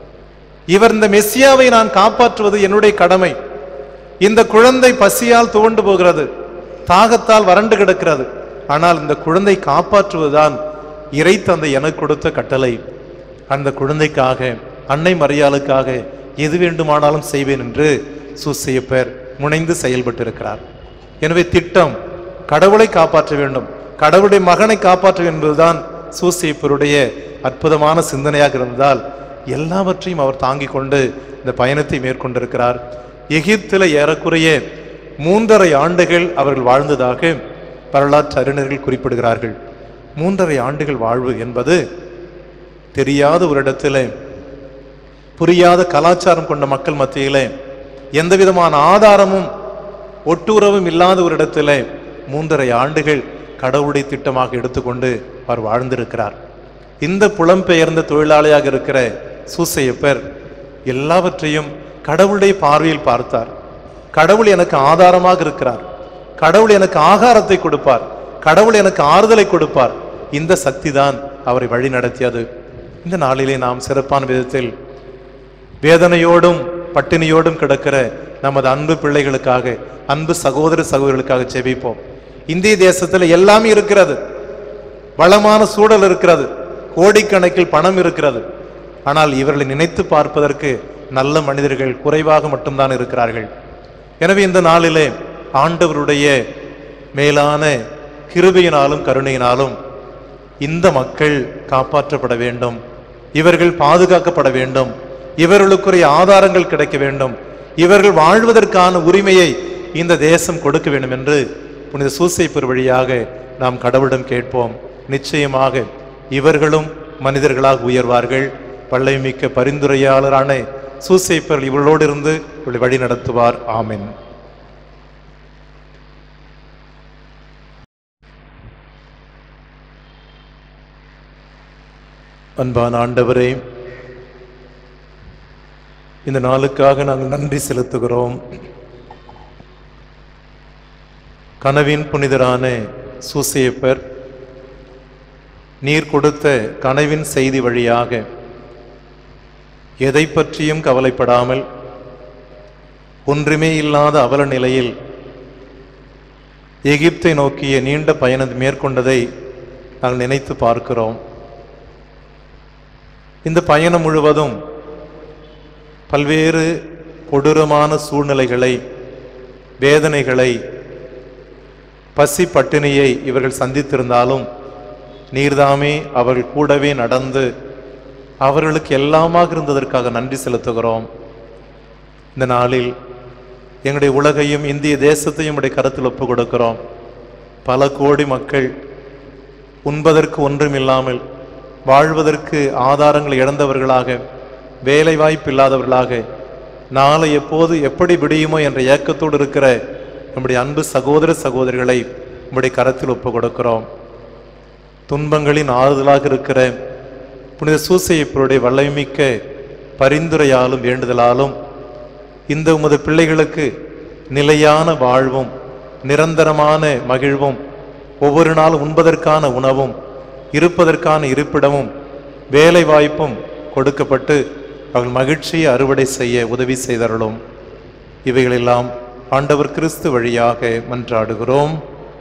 இவர் இந்த மெசியாவை நான் காப்பாற்றுவது என்னுடைய கடமை. இந்த குழந்தை பசியால் துவண்டு போகிறது, தாகத்தால் வறண்டு கிடக்கிறது. ஆனால் இந்த குழந்தை காப்பாற்றுவதுதான் இறை தந்தை எனக்கு கொடுத்த கட்டளை. அந்த குழந்தைக்காக, அன்னை மரியாளுக்காக எது வேண்டுமானாலும் செய்வேன் என்று சூசையப்பர் முனைந்து செயல்பட்டிருக்கிறார். எனவே திட்டம் கடவுளை காப்பாற்ற வேண்டும், கடவுளுடைய மகனை காப்பாற்ற வேண்டும் என்பதுதான் சூசையப்பருடைய அற்புதமான சிந்தனையாக இருந்ததால் எல்லாவற்றையும் அவர் தாங்கிக் கொண்டு இந்த பயணத்தை மேற்கொண்டிருக்கிறார். எகிப்தில் ஏறக்குறைய மூன்றரை ஆண்டுகள் அவர்கள் வாழ்ந்ததாக வரலாற்று அறிஞர்கள் குறிப்பிடுகிறார்கள். மூன்றரை ஆண்டுகள் வாழ்வு என்பது தெரியாத ஒரு இடத்துல, புரியாத கலாச்சாரம் கொண்ட மக்கள் மத்தியிலே, எந்த விதமான ஆதாரமும் ஒட்டுறவும் இல்லாத ஒரு இடத்துல மூன்றரை ஆண்டுகள் கடவுளுடைய திட்டமாக எடுத்துக்கொண்டு அவர் வாழ்ந்திருக்கிறார். இந்த புலம்பெயர்ந்த தொழிலாளியாக இருக்கிற சூசையப்பர் எல்லாவற்றையும் கடவுளுடைய பார்வையில் பார்த்தார். கடவுள் எனக்கு ஆதாரமாக இருக்கிறார், கடவுள் எனக்கு ஆகாரத்தை கொடுப்பார், கடவுள் எனக்கு ஆறுதலை கொடுப்பார். இந்த சக்தி தான் அவரை வழி நடத்தியது. இந்த நாளிலே நாம் சிறப்பான விதத்தில் வேதனையோடும் பட்டினியோடும் கிடக்கிற நமது அன்பு பிள்ளைகளுக்காக, அன்பு சகோதர சகோதரிகளுக்காக ஜெபிப்போம். இந்திய தேசத்தில் எல்லாமே இருக்கிறது, வளமான சூழல் இருக்கிறது, கோடிக்கணக்கில் பணம் இருக்கிறது. ஆனால் இவர்களை நினைத்து பார்ப்பதற்கு நல்ல மனிதர்கள் குறைவாக மட்டும்தான் இருக்கிறார்கள். எனவே இந்த நாளிலே ஆண்டவருடைய மேலான கிருபையினாலும் கருணையினாலும் இந்த மக்கள் காப்பாற்றப்பட வேண்டும், இவர்கள் பாதுகாக்கப்பட வேண்டும், இவர்களுக்குரிய ஆதாரங்கள் கிடைக்க வேண்டும், இவர்கள் வாழ்வதற்கான உரிமையை இந்த தேசம் கொடுக்க வேண்டும் என்று புனித சூசையப்பர் வழியாக நாம் கடவுளிடம் கேட்போம். நிச்சயமாக இவர்களும் மனிதர்களாக உயர்வார்கள். வல்லமைமிக்க பரிந்துரையாளரான சூசையப்பர் இவர்களோடு இருந்து இவளை வழி நடத்துவார். ஆமென். அன்பான ஆண்டவரே, இந்த நாளுக்காக நாங்கள் நன்றி செலுத்துகிறோம். கனவின் புனிதரான சூசையப்பர் நீர் கொடுத்த கனவின் செய்தி வழியாக எதை பற்றியும் கவலைப்படாமல் ஒன்றுமே இல்லாத அவல நிலையில் எகிப்தை நோக்கிய நீண்ட பயணம் மேற்கொண்டதை நாங்கள் நினைத்து பார்க்கிறோம். இந்த பயணம் முழுவதும் பல்வேறு கொடூரமான சூழ்நிலைகளை, வேதனைகளை, பசி பட்டினியை இவர்கள் சந்தித்திருந்தாலும் நீர்தாமே அவர்கள் கூடவே நடந்து அவர்களுக்கு எல்லாமாக இருந்ததற்காக நன்றி செலுத்துகிறோம். இந்த நாளில் எங்களுடைய உலகையும் இந்திய தேசத்தையும் உடைய கருத்தில் ஒப்பு கொடுக்கிறோம். பல கோடி மக்கள் உண்பதற்கு ஒன்றும் இல்லாமல், வாழ்வதற்கு ஆதாரங்களை இழந்தவர்களாக, வேலை வாய்ப்பு இல்லாதவர்களாக, நாளை எப்போது எப்படி விடியுமோ என்ற ஏக்கத்தோடு இருக்கிற நம்முடைய அன்பு சகோதர சகோதரிகளை நம்முடைய கரத்தில் ஒப்பு கொடுக்கிறோம். துன்பங்களின் ஆறுதலாக இருக்கிற புனித சூசையப்பருடைய வல்லமைமிக்க பரிந்துரையாலும் வேண்டுதலாலும் இந்த உமது பிள்ளைகளுக்கு நிலையான வாழ்வும், நிரந்தரமான மகிழ்வும், ஒவ்வொரு நாளும் உண்பதற்கான உணவும், இருப்பதற்கான இருப்பிடமும், வேலை வாய்ப்பும் கொடுக்கப்பட்டு அவர்கள் மகிழ்ச்சியை அறுவடை செய்ய உதவி செய்தருளும். இவைகளெல்லாம் ஆண்டவர் கிறிஸ்து வழியாக மன்றாடுகிறோம்.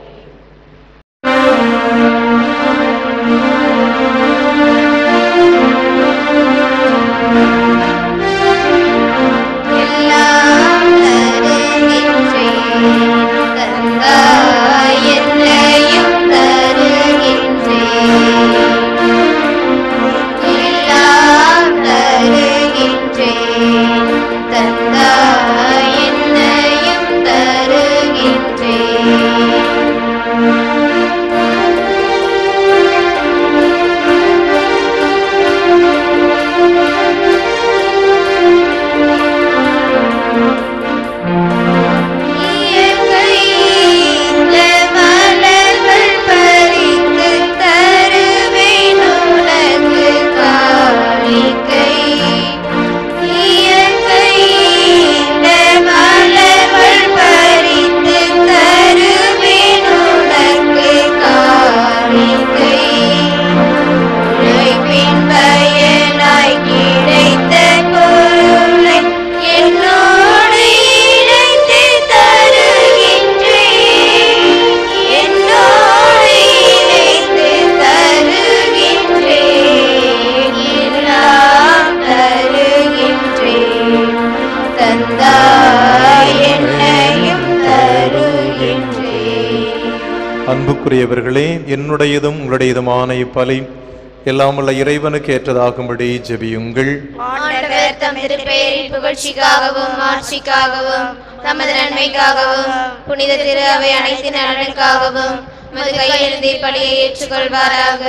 அன்புக்குரியவர்களே, என்னுடையதும் உங்களுடையதுமான இப்பலி எல்லாம் உள்ள இறைவனுக்கு ஏற்றதாகும்படி ஜெபியுங்கள். ஆண்டவர் தம் திருப்பெயரின் புகழ்ச்சிக்காகவும் ஆட்சிக்காகவும் தமது நன்மைக்காகவும் புனித திரு அவை அனைத்து நலனுக்காகவும் உமது கையிலிருந்து பலியை ஏற்றுக்கொள்வாராக.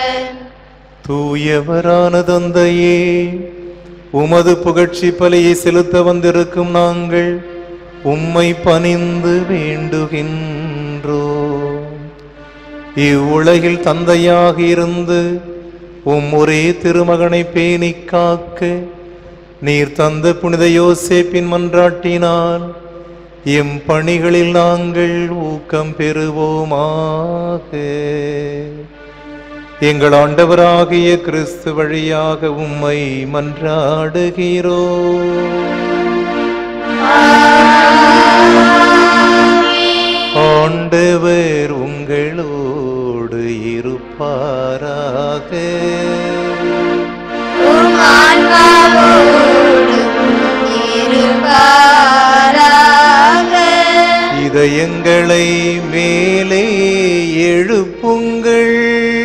தூயவரான தந்தையே, உமது புகழ்ச்சி பலியை செலுத்த வந்திருக்கும் நாங்கள் உம்மை பணிந்து வேண்டுகின்றோ. இவ்வுலகில் தந்தையாக இருந்து உம் ஒரே திருமகனை பேணி காக்க நீர் தந்த புனித யோசேப்பின் மன்றாட்டினால் எம் பணிகளில் நாங்கள் ஊக்கம் பெறுவோமாக. எங்கள் ஆண்டவராகிய கிறிஸ்து வழியாக உம்மை மன்றாடுகிறோ. ஆண்டவர் உங்களோடு இருப்பாராக. இதயங்களை மேலே எழுப்புங்கள்.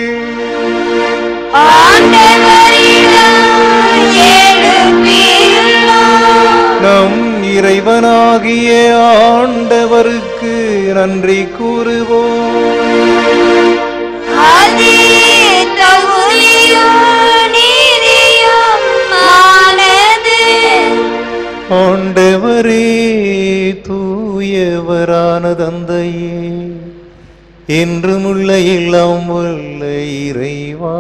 நம் இறைவனாகிய ஆண்டவருக்கு நன்றி கூறுவோம். ஆண்டவரே, தூயவரான தந்தையே, என்றும் உள்ள எல்லாம் உள்ள இறைவா,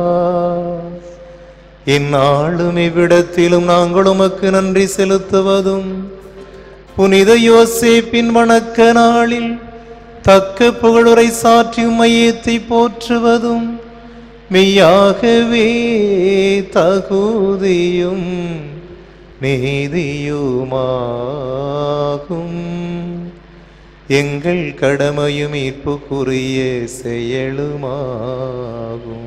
இந்நாளும் இவ்விடத்திலும் நாங்கள் உமக்கு நன்றி செலுத்துவதும் புனித யோசேப்பின் வணக்க நாளில் தக்க புகழுரை சாற்றி உம்மை ஏத்தி போற்றுவதும் மெய்யாகவே தகுதியும் நீதியுமாகும். எங்கள் கடமையும் மீட்புக்குரிய செயலுமாகும்.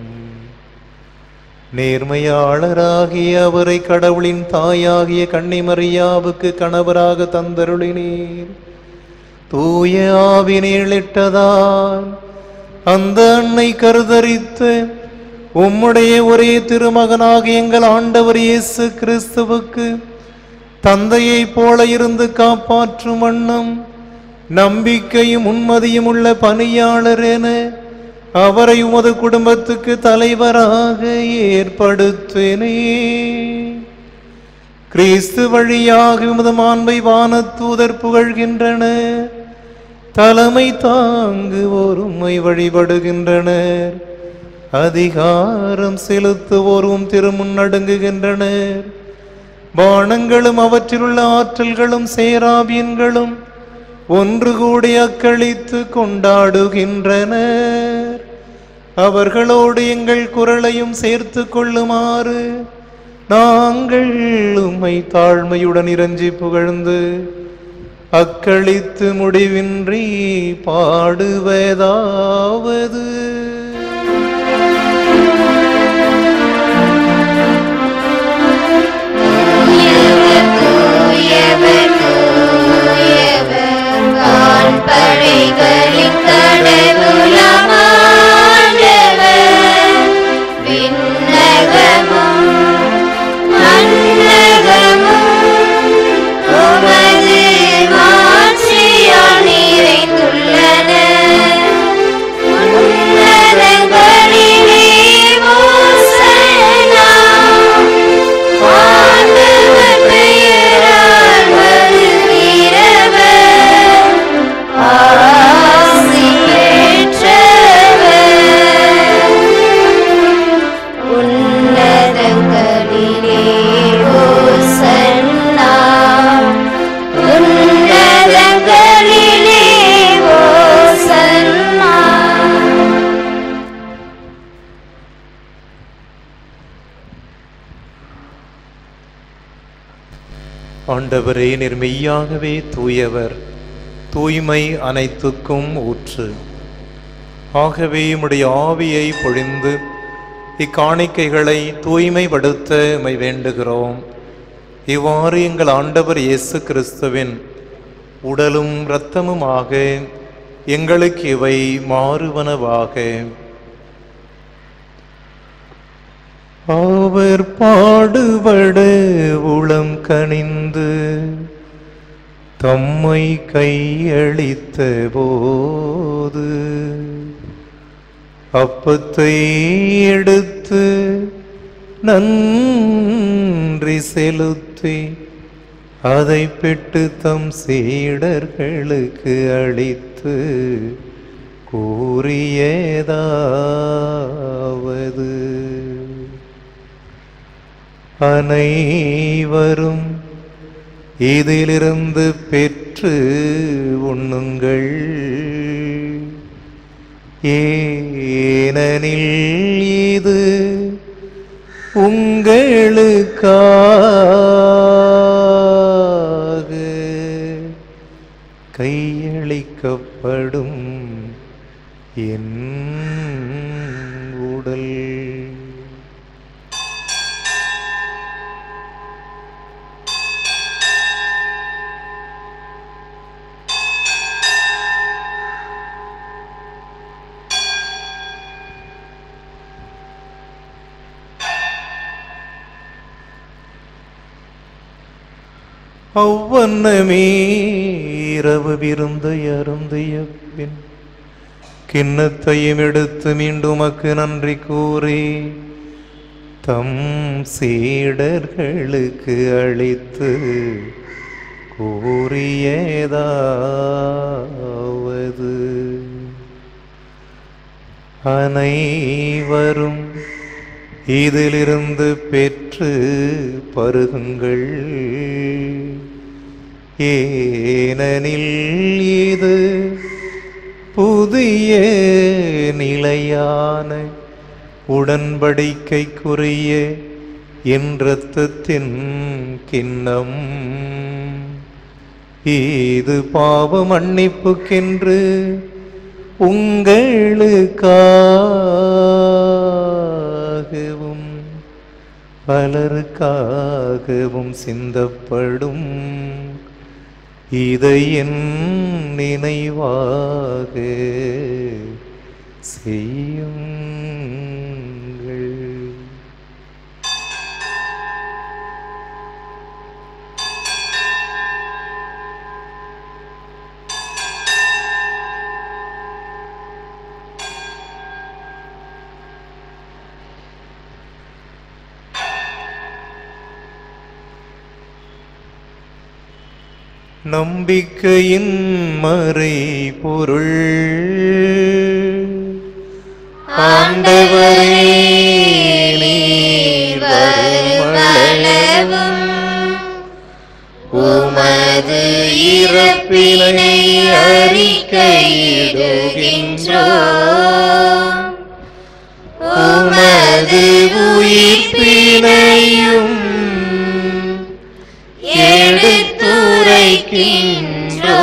நேர்மையாளராகிய அவரை கடவுளின் தாயாகிய கன்னிமரியாவுக்கு கணவராக தந்தருளினீர். தூய ஆவினிலிட்டதால் அந்த அன்னை கருதரித்து உம்முடைய ஒரே திருமகனாக எங்கள் ஆண்டவர் இயேசு கிறிஸ்துவுக்கு தந்தையை போல இருந்து காப்பாற்றும் வண்ணம் நம்பிக்கையும் உண்மதியும் உள்ள பணியாளர் என அவரை உமது குடும்பத்துக்கு தலைவராக ஏற்படுத்தினே. கிறிஸ்து வழியாக உமது மாண்பை வானத்தூதர் புகழ்கின்றனர். தலைமை தாங்குவோர் உம்மை வழிபடுகின்றனர். அதிகாரம் செலுத்துவோரும் திருமுன்னடங்குகின்றனர். பானங்களும் அவற்றிலுள்ள ஆற்றல்களும் சேராபியன்களும் ஒன்று கூடி அக்களித்து கொண்டாடுகின்றனர். அவர்களோடு எங்கள் குரலையும் சேர்த்து கொள்ளுமாறு நாங்கள் உம்மை தாழ்மையுடன் இறைஞ்சி புகழ்ந்து அக்களித்து முடிவின்றி பாடுவதாவது படைகளின் கடவுளமாண்டவர் விண்ணகமும் மண்ணகமும் உமது மாட்சியால் நிறைந்துள்ளன. உன்னதங்களிலே ஓசன்னா. ஆண்டவர் பெயரால் வருகிறவர் ஆசி பெற்றவர். உன்னதங்களிலே ஓசன்னா. உன்னதங்களிலே ஓசன்னா. ஆண்டவரே, நீர் மெய்யாகவே தூயவர், தூய்மை அனைத்துக்கும் ஊற்று. ஆகவே உம்முடைய ஆவியை பொழிந்து இக்காணிக்கைகளை தூய்மைப்படுத்த உம்மை வேண்டுகிறோம். இவ்வாறு எங்கள் ஆண்டவர் இயேசு கிறிஸ்துவின் உடலும் இரத்தமுமாக எங்களுக்கு இவை மாறுவனவாக. அவர் பாடுபட உளம் கனிந்து தம்மை கையளித்த போது அப்பத்தை எடுத்து நன்றி செலுத்தி அதை பெற்று தம் சீடர்களுக்கு அளித்து கூறியதாவது: அனைவரும் இதிலிருந்து பெற்று உண்ணுங்கள், ஏனெனில் இது உங்களுக்காக கையளிக்கப்படும் என் உடல். அவ்வண்ணமே இரவு விருந்தை அருந்திய பின் கிண்ணத்தையும் எடுத்து மீண்டும் அக்கு நன்றி கூறி தம் சீடர்களுக்கு அளித்து கூறியதாவது: அனைவரும் இதிலிருந்து பெற்று பருகுங்கள், ஏனெனில் இது புதிய நிலையான உடன்படிக்கைக்குரிய என் இரத்தத்தின் கிண்ணம். இது பாவ மன்னிப்புக்கென்று உங்களுக்காகவும் பலருக்காகவும் சிந்தப்படும். இதை என் நினைவாக செய்யுங்கள். நம்பிக்கையின் மறை பொருள். ஆண்டவரே, நீர் வருமளவும் உமது இறப்பினை அறிக்கையிடுகின்றோம், உமது உயிர்ப்பினையும் எடுத்துரைக்கின்றோம்.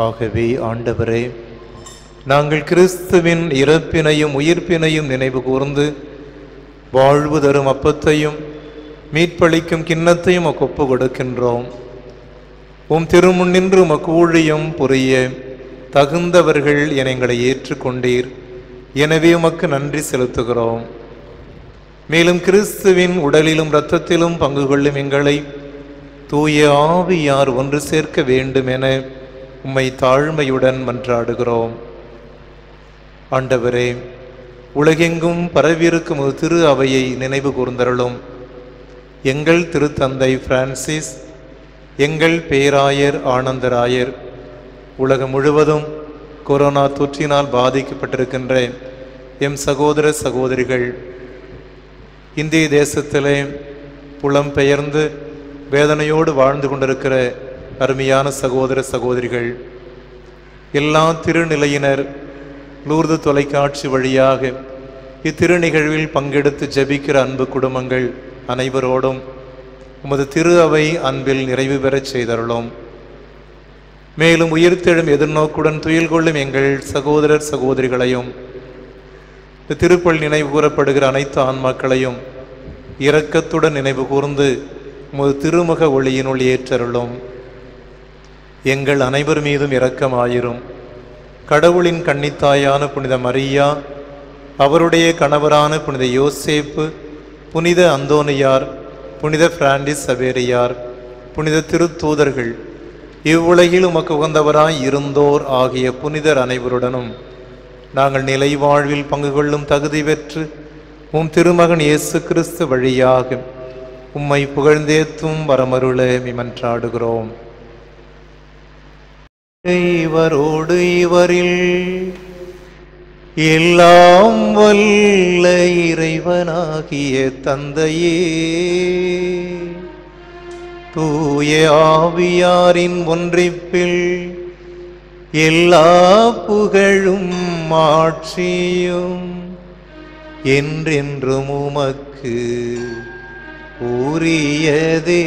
ஆகவே ஆண்டவரே, நாங்கள் கிறிஸ்துவின் இறப்பினையும் உயிர்ப்பினையும் நினைவு கூர்ந்து வாழ்வு தரும் அப்பத்தையும் மீட்பளிக்கும் கிண்ணத்தையும் உமக்கு ஒப்பு கொடுக்கின்றோம். உம் திருமுன்னின்று உமக்கு ஊழியம் புரிய தகுந்தவர்கள் என எங்களை ஏற்றுக்கொண்டீர். எனவே உமக்கு நன்றி செலுத்துகிறோம். மேலும் கிறிஸ்துவின் உடலிலும் இரத்தத்திலும் பங்கு கொள்ளும் எங்களை தூய ஆவியார் ஒன்று சேர்க்க வேண்டும் என உம்மை தாழ்மையுடன் மன்றாடுகிறோம். ஆண்டவரே, உலகெங்கும் பரவியிருக்கும் ஒரு திரு அவையை நினைவு கூர்ந்தருளும். எங்கள் திருத்தந்தை பிரான்சிஸ், எங்கள் பேராயர் ஆனந்தராயர், உலகம் முழுவதும் கொரோனா தொற்றினால் பாதிக்கப்பட்டிருக்கின்ற எம் சகோதர சகோதரிகள், இந்திய தேசத்திலே புலம்பெயர்ந்து வேதனையோடு வாழ்ந்து கொண்டிருக்கிற அருமையான சகோதர சகோதரிகள், எல்லா திருநிலையினர் லூர்து தொலைக்காட்சி வழியாக இத்திருநிகழ்வில் பங்கெடுத்து ஜெபிக்கிற அன்பு குடும்பங்கள் அனைவரோடும் உமது திரு அவை அன்பில் நிறைவு பெறச் செய்தருளும். மேலும் உயிர்த்தெழும் எதிர்நோக்குடன் துயில் கொள்ளும் எங்கள் சகோதரர் சகோதரிகளையும் திருப்பல் நினைவு கூறப்படுகிற அனைத்து ஆன்மாக்களையும் இரக்கத்துடன் நினைவு கூர்ந்து உமது திருமுக ஒளியினுள் ஏற்றருளும். எங்கள் அனைவர் மீதும் இரக்கமாயிரும். கடவுளின் கன்னித்தாயான புனித மரியா, அவருடைய கணவரான புனித யோசேப்பு, புனித அந்தோனியார், புனித பிரான்சிஸ் சவேரியார், புனித திருத்தூதர்கள், இவ்வுலகில் உமக்கு உகந்தவராய் இருந்தோர் ஆகிய புனிதர் அனைவருடனும் நாங்கள் நிலை வாழ்வில் பங்கு கொள்ளும் தகுதி பெற்று உம் திருமகன் இயேசு கிறிஸ்து வழியாக உம்மை புகழ்ந்தேத்தும் வரமருள மன்றாடுகிறோம். இவரோடு இவரில் எல்லாம் வல்ல இறைவனாகிய தந்தையே, தூய ஆவியாரின் ஒன்றிப்பில் எல்லா புகழும் ஆட்சியும் என்றென்றும் உமக்கு உரியதே.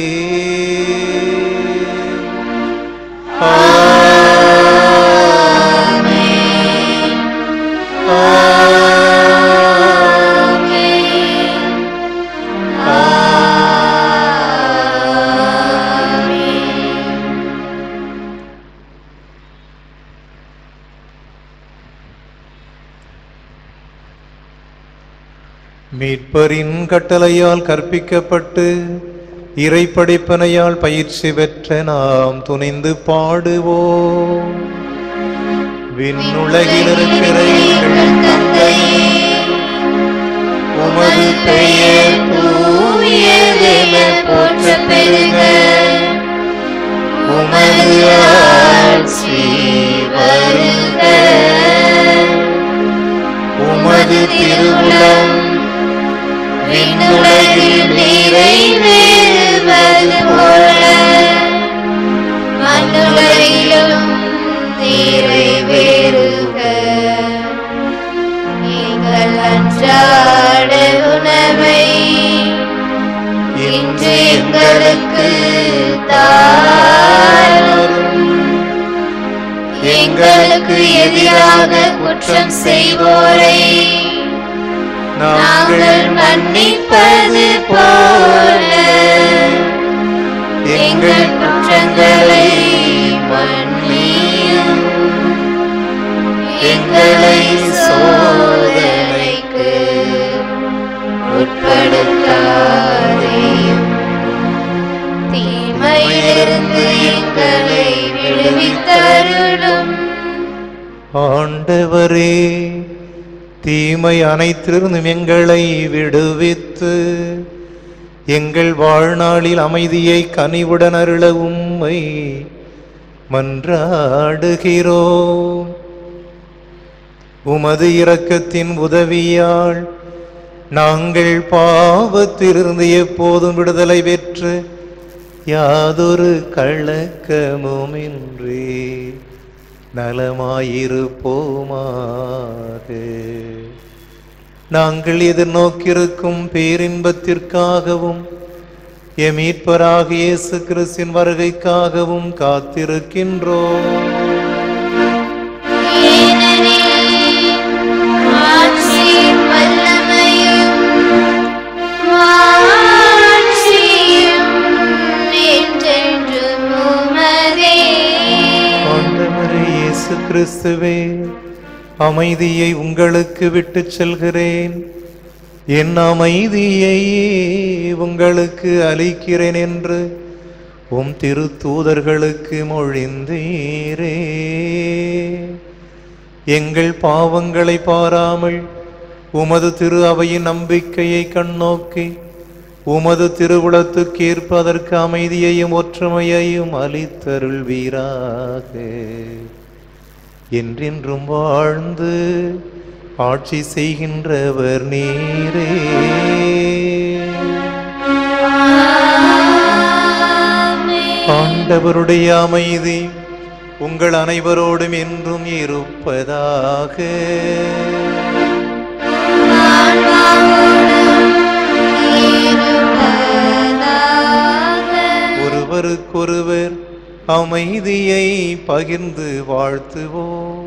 மீட்பரின் கட்டளையால் கற்பிக்கப்பட்டு இறைப்படைப்பனையால் பயிற்சி பெற்ற நாம் துணிந்து பாடுவோம். விண்ணுலகில் இருக்கிற எங்கள் தந்தையே, உமது பெயர் தூயதென போற்றப் பெறுக. உமது ஆட்சி வருக. உமது திருவுளம் விண்ணுலகில் நிறைவேறுவது போல மண்ணுலகிலும் நிறைவேறுக. எங்கள் அன்றாட உணவை இன்று எங்களுக்கு தாரும். எங்களுக்கு எதிராக குற்றம் செய்வோரை நாங்கள் மன்னிப்பது போல எங்கள் குற்றங்களை மன்னியும். எங்களை சோதனைக்கு உட்படுத்தாதேயும், தீமையிலிருந்து எங்களை விடுவித்தருளும். ஆண்டவரே, தீமை அனைத்திலிருந்தும் எங்களை விடுவித்து எங்கள் வாழ்நாளில் அமைதியை கனிவுடன் அருள உம்மை மன்றாடுகிறோம். உமது இரக்கத்தின் உதவியால் நாங்கள் பாவத்திலிருந்து எப்போதும் விடுதலை பெற்று யாதொரு கலக்கமுமின்றி நலமாயிருப்போமாக. நாங்கள் எதிர்நோக்கியிருக்கும் பேரின்பத்திற்காகவும் எம் மீட்பராகிய இயேசு கிறிஸ்துவின் வருகைக்காகவும் காத்திருக்கின்றோம். கிறிஸ்துவே, அமைதியை உங்களுக்கு விட்டுச் செல்கிறேன், என் அமைதியை உங்களுக்கு அளிக்கிறேன் என்று உம் திருத்தூதர்களுக்கு மொழிந்தீரே. எங்கள் பாவங்களை பாராமல் உமது திரு அவையின் நம்பிக்கையை கண்ணோக்கி உமது திருவுளத்துக்கு ஏற்ப அதற்கு அமைதியையும் ஒற்றுமையையும் அளித்தருள்வீராக. என்றென்றும் வாழ்ந்து ஆட்சி செய்கின்றவர் நீரே. ஆண்டவருடைய அமைதி உங்கள் அனைவரோடும் என்றும் இருப்பதாக. ஒருவருக்கொருவர் அமைதியை பகிர்ந்து வாழ்த்துவோம்.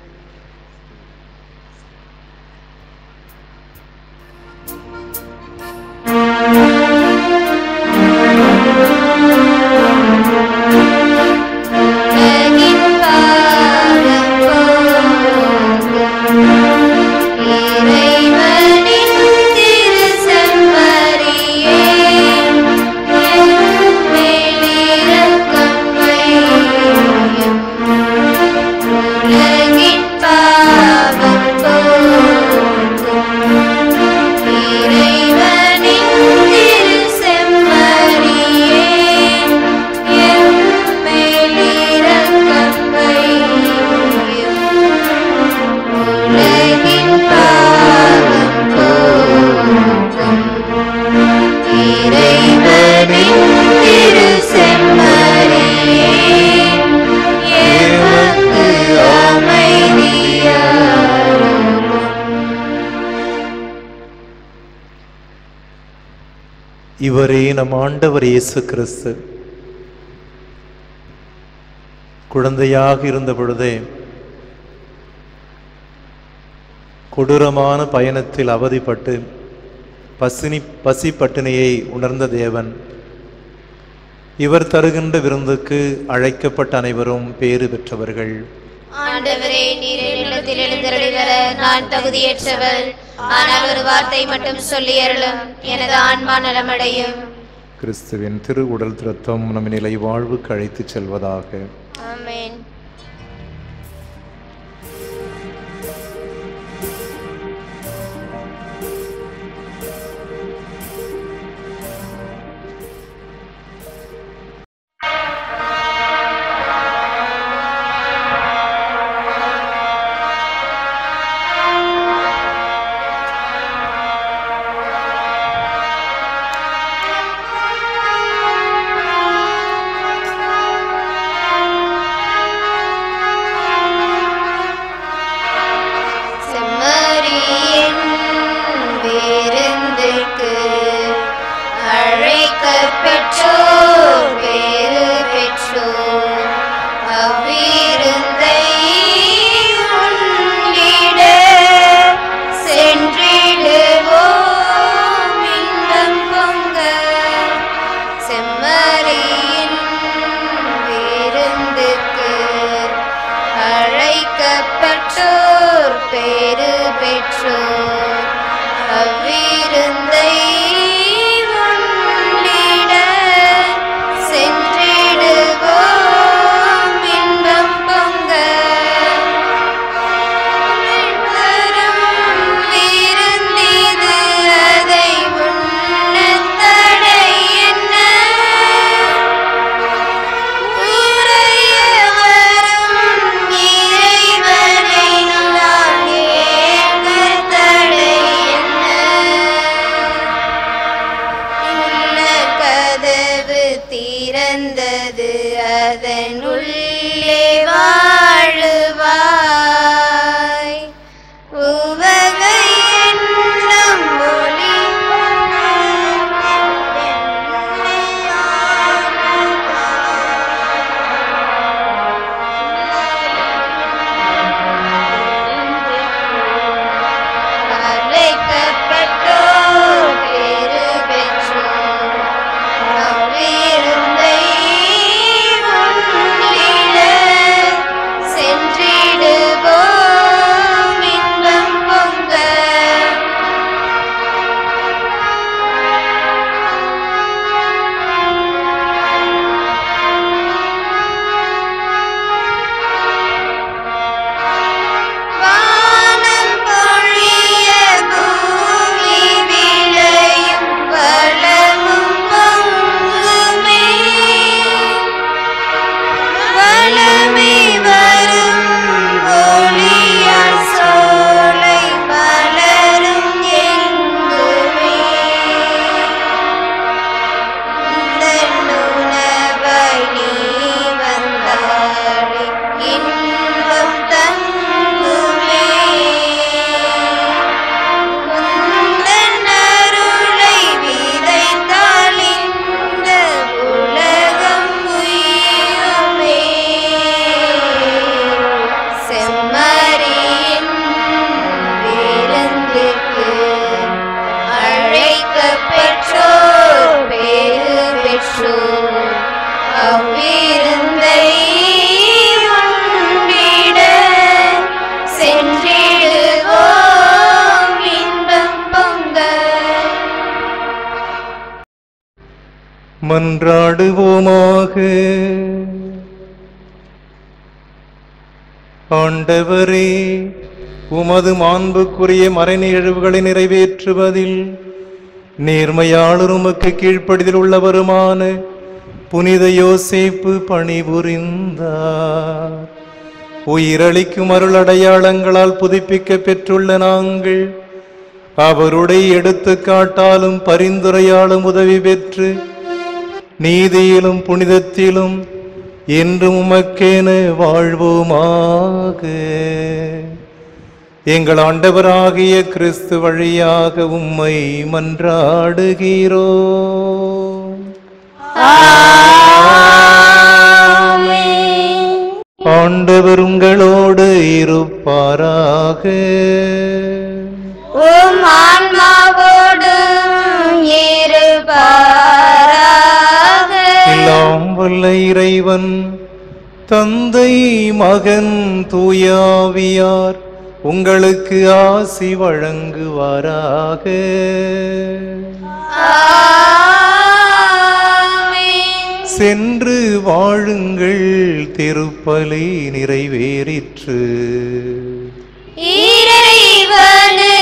இவரே நம் ஆண்டவர் இயேசு கிறிஸ்து. குழந்தையாக இருந்த பொழுதே கொடூரமான பயணத்தில் அவதிப்பட்டு பசினி பசி பட்டினியை உணர்ந்த தேவன் இவர் தருகின்ற விருந்துக்கு அழைக்கப்பட்ட அனைவரும் பேறு பெற்றவர்கள். ஆண்டவரே, நீர் என்னிடத்தில் எழுந்தருளி வர நான் தகுதியற்றவர். ஆனால் ஒரு வார்த்தை மட்டும் சொல்லி அருளும், எனது ஆன்மா நலமடையும். கிறிஸ்துவின் திரு உடல் திருத்தம் நம் நிலை வாழ்வுக்கு அழைத்துச் செல்வதாக. ஆமென். ஆ மன்றாடுவோமாக. ஆண்டவரே, உமது மாண்புக்குரிய மறைநிகழ்வுகளை நிறைவேற்றுவதில் நேர்மையாளர் உமக்கு கீழ்ப்படிதல் உள்ளவருமான புனித யோசேப்பு பணிபுரிந்தார். உயிரளிக்கும் அருள் அடையாளங்களால் புதுப்பிக்க பெற்றுள்ள நாங்கள் அவருடைய எடுத்துக்காட்டாலும் பரிந்துரையாலும் உதவி பெற்று நீதியிலும் புனிதத்திலும் என்றும் உமக்கென வாழ்வோமாக. எங்கள் ஆண்டவராகிய கிறிஸ்து வழியாக உம்மை மன்றாடுகிறோம். ஆண்டவர் உங்களோடு இருப்பாராக. உம் ஆன்மாவோடும் இருப்பாராக. எல்லாம் வல்ல இறைவன் தந்தை, மகன், தூயாவியார் உங்களுக்கு ஆசி வழங்குவாராக. சென்று வாழுங்கள், திருப்பலி நிறைவேறிற்று. இறைவனே